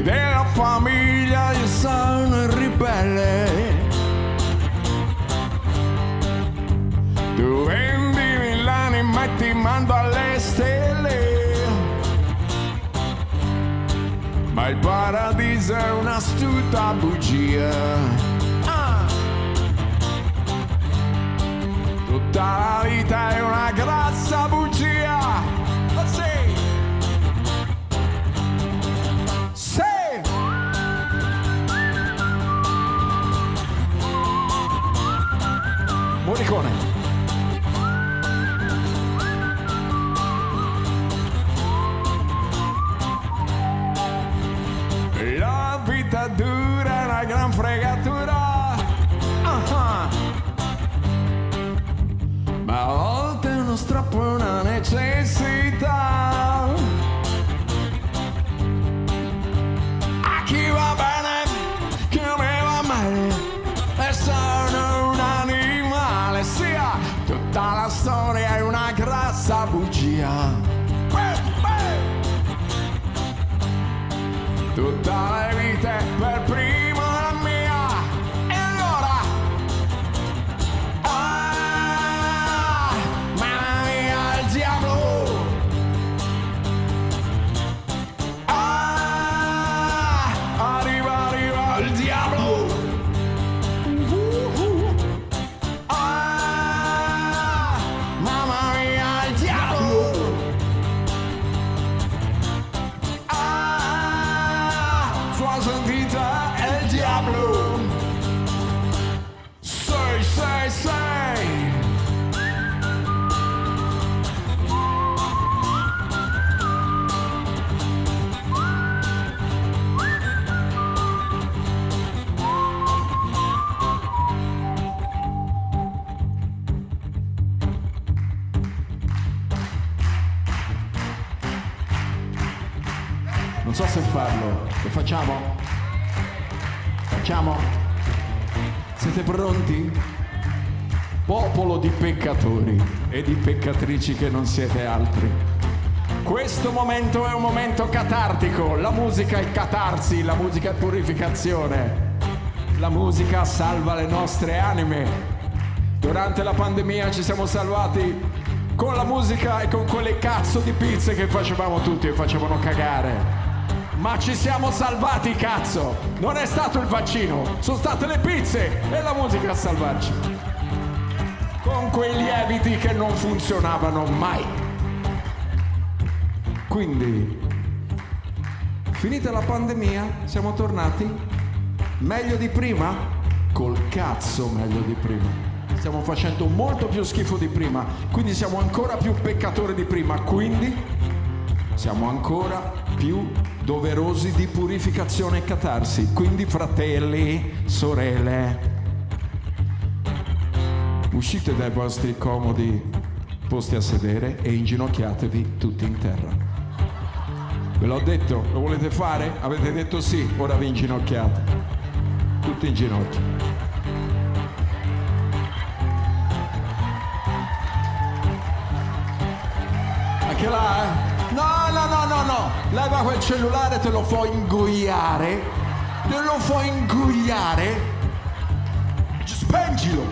e della famiglia io sono il ribelle. Tu vendimi l'anima e ti mando alle stelle, ma il paradiso è un'astuta bugia. Tutta la vita è una grassa bugia. Sì. Sì. Morricone. La vita dura è una gran fregatura. Ma a volte uno strappo è una necessità. A chi va bene, chi non mi va male, e sono un animale. Sia tutta la storia è una grassa bugia. Tutta la vita è per prima la mia. E allora mamma mia il diavolo, arriva il diavolo, mamma mia il diavolo, sua santità è il diavolo. Sei. Non so se farlo. Lo facciamo? Facciamo? Siete pronti? Popolo di peccatori e di peccatrici che non siete altri. Questo momento è un momento catartico. La musica è catarsi, la musica è purificazione. La musica salva le nostre anime. Durante la pandemia ci siamo salvati con la musica e con quelle cazzo di pizze che facevamo tutti e facevano cagare. Ma ci siamo salvati, cazzo! Non è stato il vaccino, sono state le pizze e la musica a salvarci. Con quei lieviti che non funzionavano mai. Quindi, finita la pandemia, siamo tornati meglio di prima? Col cazzo meglio di prima. Stiamo facendo molto più schifo di prima, quindi siamo ancora più peccatori di prima, quindi siamo ancora più doverosi di purificazione e catarsi. Quindi fratelli, sorelle, uscite dai vostri comodi posti a sedere e inginocchiatevi tutti in terra. Ve l'ho detto, lo volete fare? Avete detto sì, ora vi inginocchiate. Tutti in ginocchio. Anche là, eh? No. Leva quel cellulare, te lo fai ingoiare. Spengilo.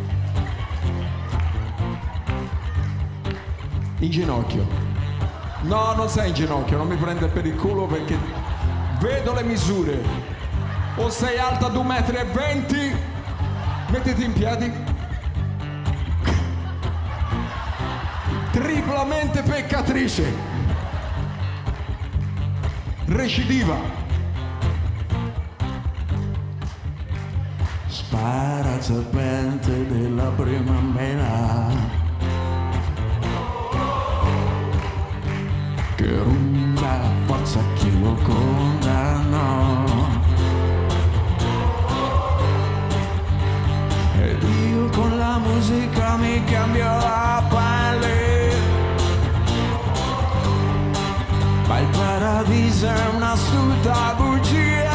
In ginocchio. No, non sei in ginocchio, non mi prende per il culo perché vedo le misure. O sei alta 2,20 m, mettiti in piedi. Triplamente peccatrice. Recidiva. Spara il serpente della primavera che ruba la forza chi lo condannò. Ed io con la musica mi cambio la pelle. Ma il paradiso è un'astuta bugia.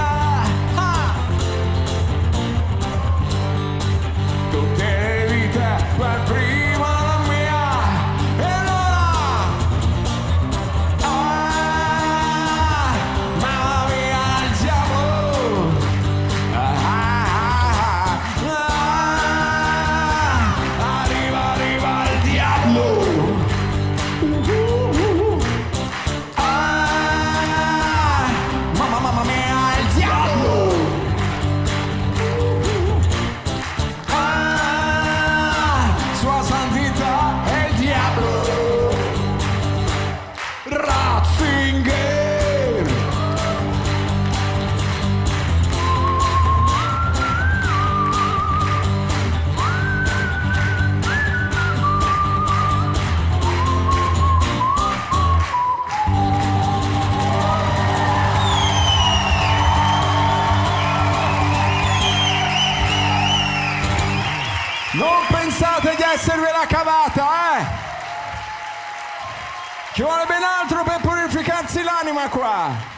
Tutte le vite per prima la cavata, Ci vuole ben altro per purificarsi l'anima qua.